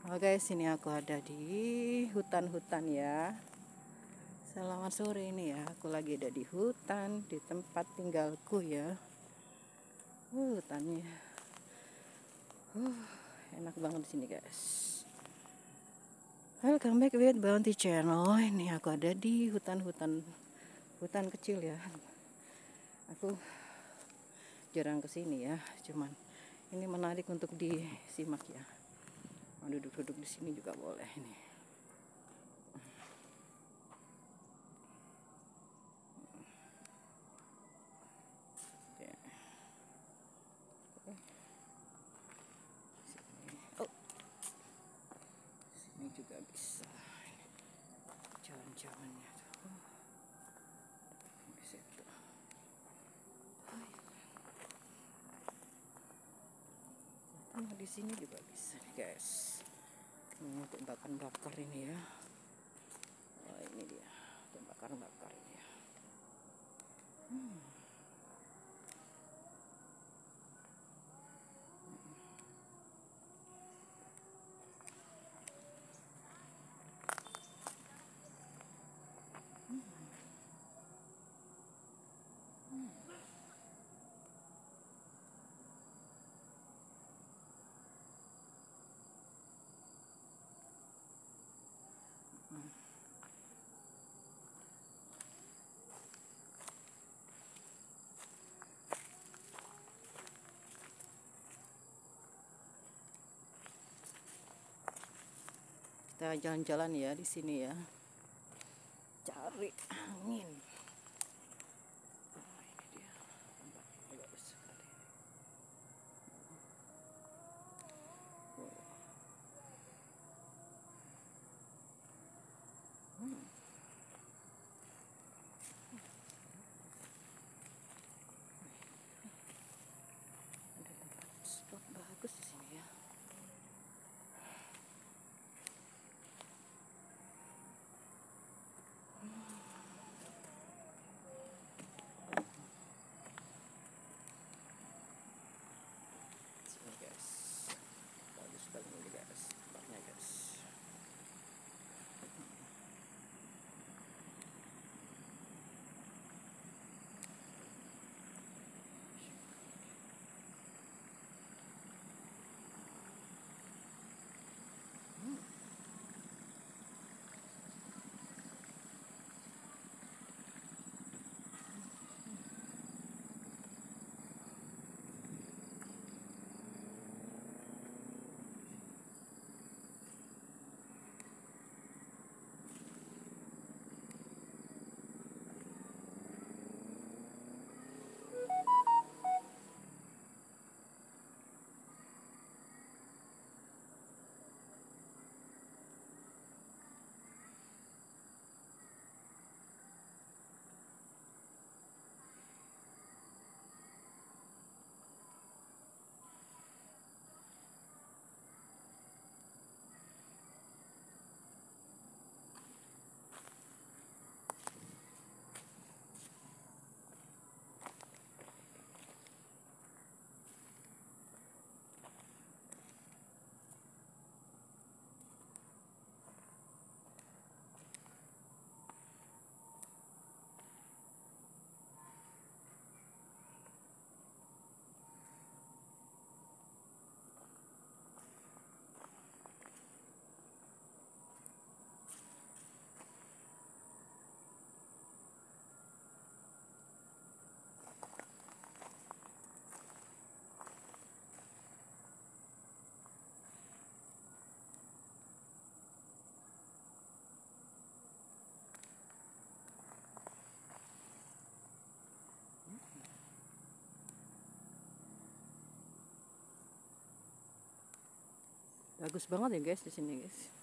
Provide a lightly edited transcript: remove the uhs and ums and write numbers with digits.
Oke, sini aku ada di hutan-hutan ya. Selamat sore ini ya. Aku lagi ada di hutan, di tempat tinggalku ya. Hutannya. Enak banget di sini, guys. Welcome back with Bounty Channel. Ini aku ada di hutan kecil ya. Aku jarang kesini ya, cuman ini menarik untuk disimak ya. Mau duduk-duduk di sini juga boleh ini. Oh, sini juga bisa jalan-jalannya tuh. Di situ. Nah, di sini juga bisa nih, guys. Untuk bakar-bakar ini ya. Oh, ini dia, untuk bakar-bakar ini ya. Kita jalan-jalan ya di sini ya. Cari angin. Nah, ini dia. Tempatnya bagus sekali. Ada tempat spot bagus di sini ya. Sini, guys. Bagus sekali ini, guys. Tempatnya, guys. Bagus banget ya, guys, di sini, guys.